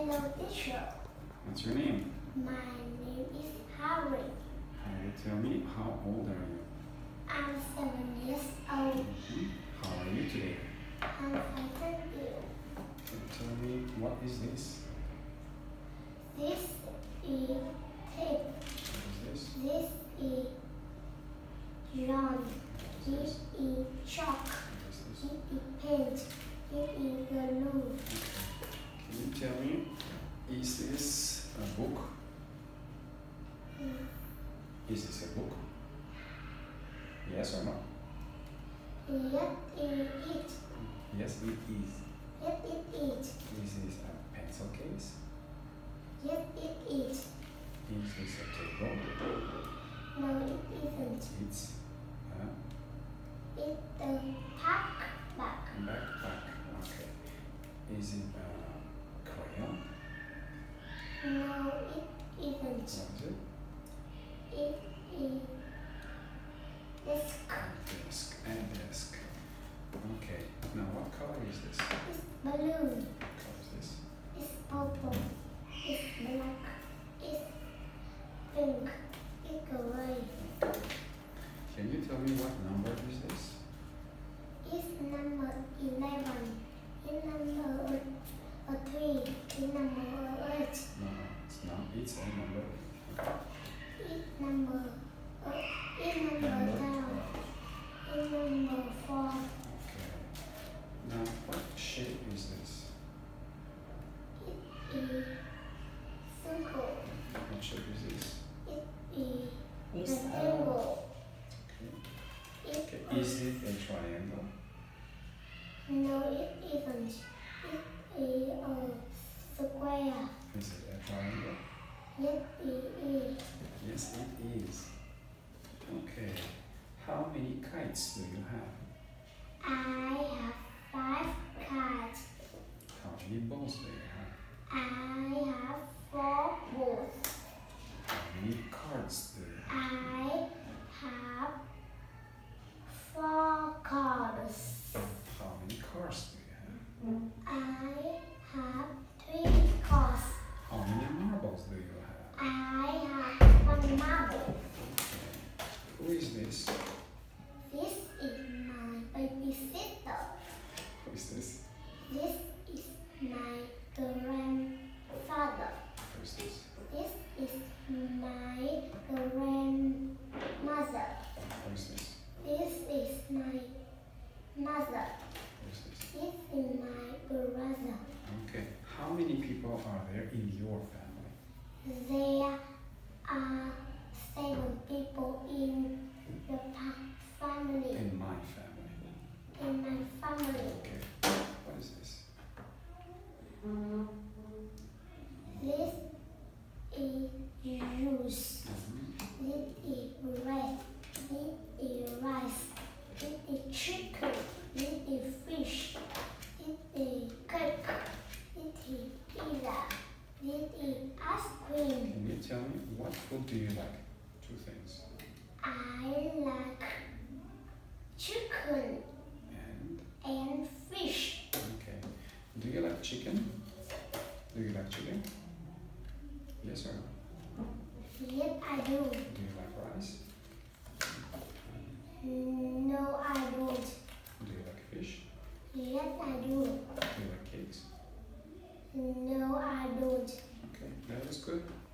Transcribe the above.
Hello, teacher. What's your name? My name is Harry. Harry, tell me, how old are you? I'm 7 years old. How are you today? I'm fine, thank you. Tell me, what is this? This is tape. What is this? This is drum. This is chalk. What is this? This is paint. This is glue. Can you tell me, is this a book? Is this a book? Yes or no? Yes, it is. Yes, it is. Yes, it is. Is this a pencil case? Yes, it is. Is this a table? No, it isn't. It's a It's the backpack. backpack. Okay. Is it a crayon? No, it isn't. What is it? It is desk. A desk. A desk. Okay. Now, what color is this? It's balloon. What color is this? It's purple. It's black. It's pink. It's gray. Can you tell me what number is this? It's number 11. It's number 3. It's number 8. No, it's not. It's a number. It's number 10. Number. It's number 4. Okay. Now, what shape is this? It is circle. What shape is this? It is It's rectangle. Okay. Okay. Is it a triangle? No, it isn't. It is a square. Is it a triangle? Yes, it is. Yes, it is. Okay. How many kites do you have? I have 5 cards. How many balls do you have? I have 4 balls. How many cards do you have? I have 4 cards. How many cars do you have? I have 3 cars. How many marbles do you have? I have 1 marble. Okay. Who is this? This is my baby sister. Who is this? This is my grandfather. Who is this? This is my grandmother. Who is this? This is my mother. Who is this? This is my brother. Okay. How many people are there in your family? There are 7 people in the family. In my family. In my family. Okay. What is this? This is juice. This is bread. This is rice. This is chicken. This is fish. This is cake. This is pizza. This is ice cream. Can you tell me what food do you like? 2 things. I like chicken And and fish. okay. Do you like chicken? Do you like chicken? Yes or no? Yes, I do. Do you like rice? No, I don't. Do you like fish? Yes, I do. Do you like cakes? No, I don't. Okay, that is good.